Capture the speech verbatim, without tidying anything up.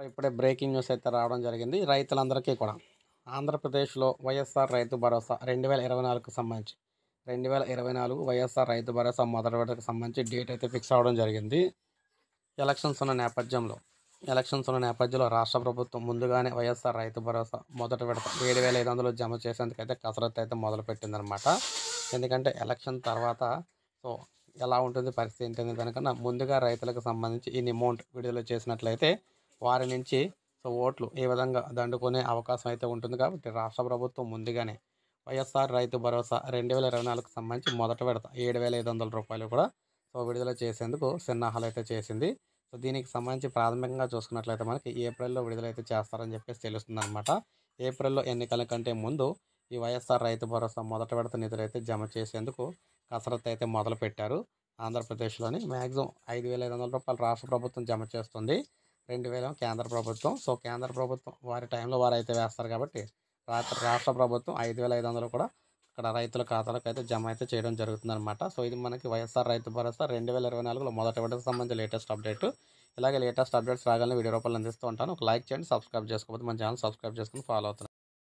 ఇప్పుడే breaking news అయితే రావడం జరిగింది. రైతులందరికీ కూడా ఆంధ్రప్రదేశ్‌లో వైఎస్ఆర్ రైతు భరోసా రెండు వేల ఇరవై నాలుగుకి సంబంధించి రెండు వేల ఇరవై నాలుగు వైఎస్ఆర్ రైతు భరోసా మొదటి విడతకు సంబంధించి డేట్ అయితే ఫిక్స్ అవ్వడం జరిగింది. ఎలక్షన్స్ ఉన్న నేపథ్యంలో ఎలక్షన్స్ ఉన్న నేపథ్యంలో రాష్ట్ర ప్రభుత్వం ముందుగానే వైఎస్ఆర్ రైతు భరోసా మొదటి విడత ఏడు వేల ఐదు వందలు జమ చేసేందుకైతే కసరత్తు అయితే మొదలుపెట్టిందనమాట. ఎందుకంటే ఎలక్షన్ తర్వాత సో ఎలా ఉంటుంది పరిస్థితి ఏంటనే దానికన్నా ముందుగా రైతులకు సంబంధించి ఈ అమౌంట్ విడుదల చేసినట్లయితే వారి నుంచి సో ఓట్లు ఏ విధంగా దండుకునే అవకాశం అయితే ఉంటుంది. కాబట్టి రాష్ట్ర ప్రభుత్వం ముందుగానే వైఎస్ఆర్ రైతు భరోసా రెండు వేల ఇరవై నాలుగుకి సంబంధించి మొదటి విడత ఏడు వేల ఐదు వందల రూపాయలు కూడా సో విడుదల చేసేందుకు సన్నాహాలు అయితే చేసింది. సో దీనికి సంబంధించి ప్రాథమికంగా చూసుకున్నట్లయితే మనకి ఏప్రిల్లో విడుదలైతే చేస్తారని చెప్పేసి తెలుస్తుందన్నమాట. ఏప్రిల్లో ఎన్నికల కంటే ముందు ఈ వైఎస్ఆర్ రైతు భరోసా మొదటి విడత నిధులు అయితే జమ చేసేందుకు కసరత్తు అయితే మొదలుపెట్టారు. ఆంధ్రప్రదేశ్లోని మ్యాక్సిమం ఐదు వేల ఐదు వందల రూపాయలు రాష్ట్ర ప్రభుత్వం జమ చేస్తుంది, రెండు వేల కేంద్ర ప్రభుత్వం. సో కేంద్ర ప్రభుత్వం వారి టైంలో వారు అయితే వేస్తారు కాబట్టి రాష్ట్ర ప్రభుత్వం ఐదు వేల ఐదు వందలు కూడా అక్కడ రైతుల ఖాతాలకు అయితే జమ అయితే చేయడం జరుగుతుందన్నమాట. సో ఇది మనకి వైఎస్ఆర్ రైతు భరోసా రెండు వేల ఇరవై నాలుగులో మొదటి విడతకు సంబంధించి లేటెస్ట్ అప్డేట్. ఇలాగే లేటెస్ట్ అప్డేట్స్ రాగానే వీడియో రూపాయలు అందిస్తూ ఉంటాను. ఒక లైక్ చేయండి, సబ్స్క్రైబ్ చేసుకోకపోతే మన ఛానల్ సబ్స్క్రైబ్ చేసుకుని ఫాలో అవుతుంది.